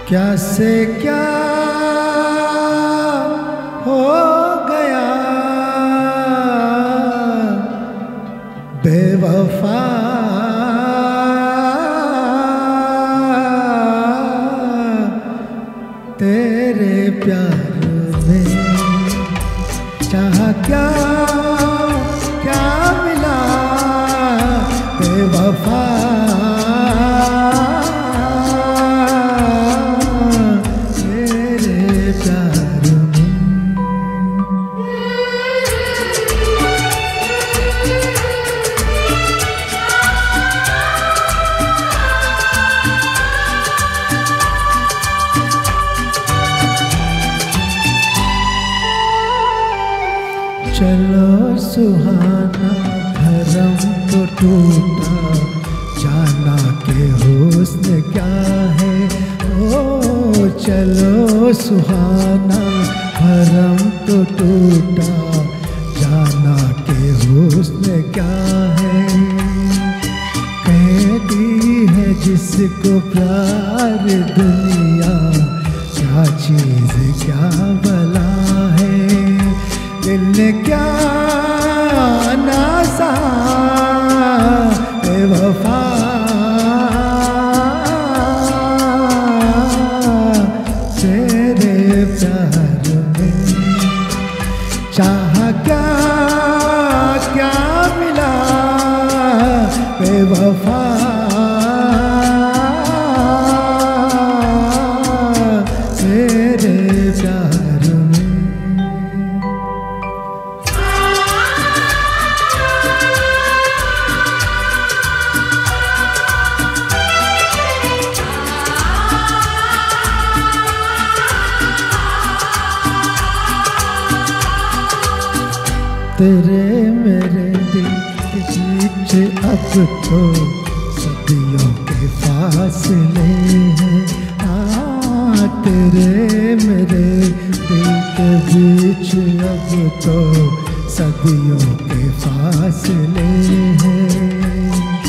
क्या से क्या हो गया बेवफा, तेरे प्यार में चाहा क्या क्या मिला बेवफा, तेरे प्यार में। चलो सुहाना भरम तो टूटा, जाना के हुस्न क्या है। ओ चलो सुहाना भरम तो टूटा, जाना के हुस्न क्या है। कहती है जिसको प्यार दुनिया, क्या चीज़ क्या भला है। दिल ने क्या ना सहा बेवफा, तेरे प्यार में चाहा क्या क्या मिला बेवफा, तेरे प्यार में। तेरे मेरे दिल के बीच अब तो सदियों के फासले हैं। तेरे मेरे दिल के बीच अब तो सदियों के फासले हैं।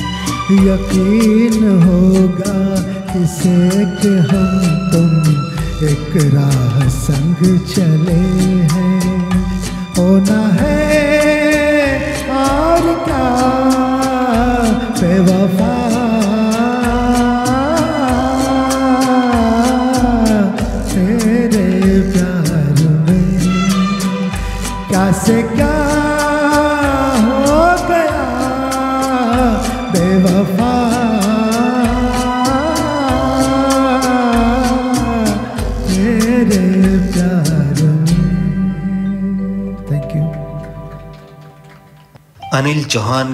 यकीन होगा इसे कि हम तुम एक राह संग चले हैं। होना है और क्या बेवफा, तेरे प्यार में क्या से क्या हो गया बेवफा, तेरे प्यार में। Thank you. अनिल चौहान।